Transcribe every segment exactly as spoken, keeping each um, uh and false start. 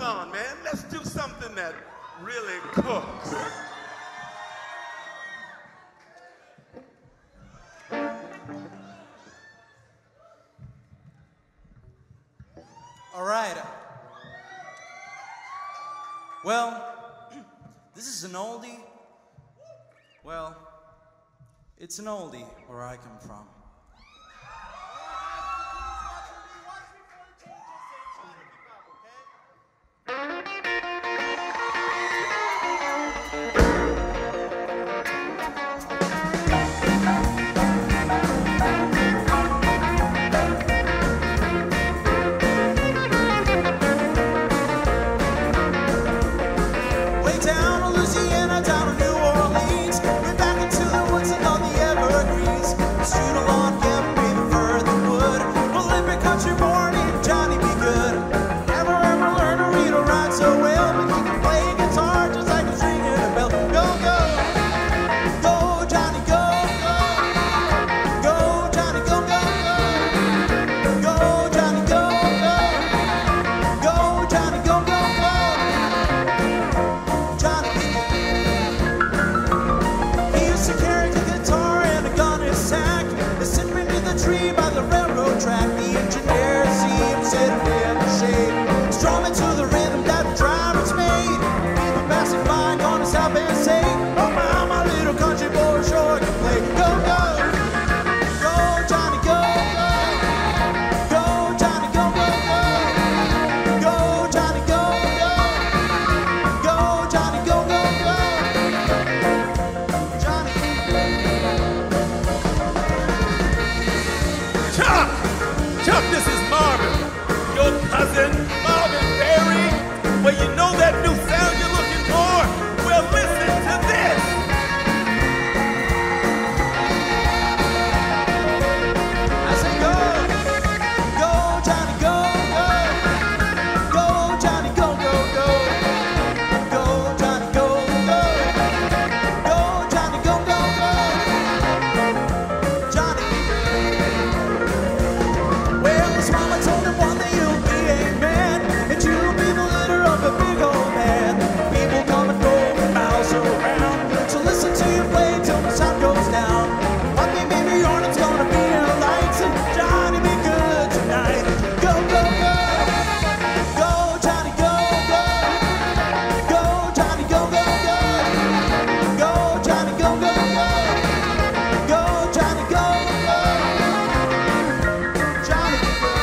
Come on, man. Let's do something that really cooks. All right. Well, this is an oldie. Well, it's an oldie where I come from. Chuck, this is Marvin, your cousin, Marvin Berry. Well, you know that new sound you're looking for? Well, listen to this. I say go, go, Johnny, go, go. Go, Johnny, go, go, go. Go, Johnny, go, go. Go, Johnny, go, go, go. Johnny. Well, his mama told him one day you'll be a man, and you'll be the leader of a big old band. People come and go for miles around, so listen to you play till the sun goes down. One day maybe you're not gonna be a light, and Johnny, be good tonight. Go, go, go. Go, Johnny, go, go. Go, Johnny, go, go, go. Go, Johnny, go, go, go. Go, Johnny, go, go. Johnny.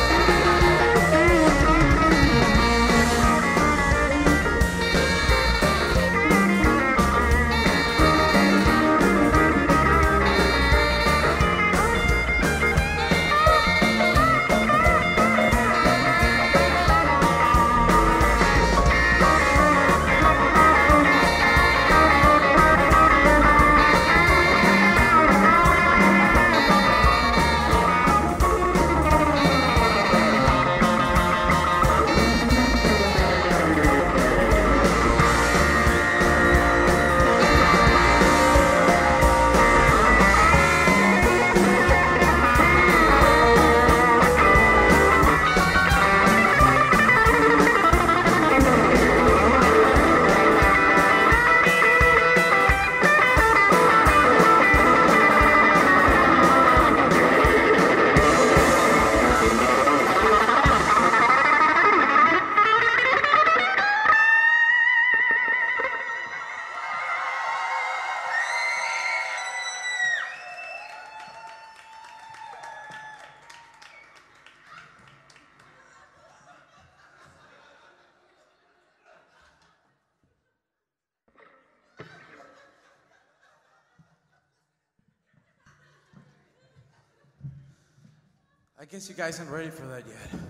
I guess you guys aren't ready for that yet.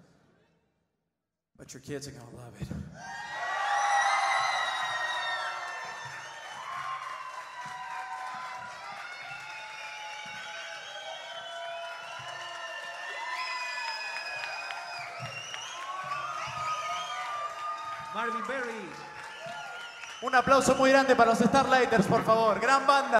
But your kids are gonna love it. Marvin Berry. Un aplauso muy grande para los Starlighters, por favor. Gran banda.